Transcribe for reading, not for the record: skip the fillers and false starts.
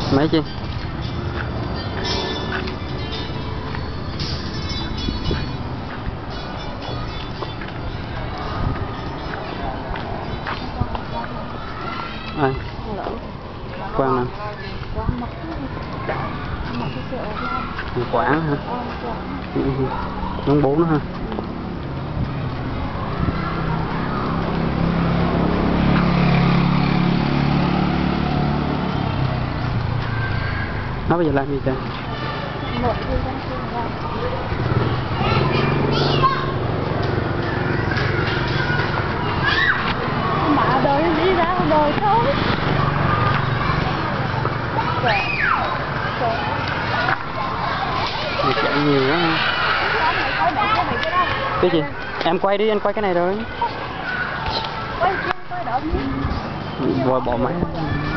Mấy chi? Ai? Quang nè. Quảng hả? Món bún ha. Nó bây giờ làm gì trời? Mà đời đi ra đời thôi. Mình chạy nhiều đó ha. Cái gì? Em quay đi, anh quay cái này rồi. Quay đỡ. Bỏ máy.